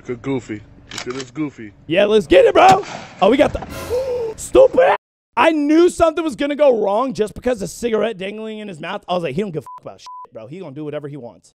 Look at Goofy. Look at this Goofy. Yeah, let's get it, bro. Oh, we got the stupid. I knew something was going to go wrong just because the cigarette dangling in his mouth. I was like, he don't give a fuck about shit, bro. He going to do whatever he wants.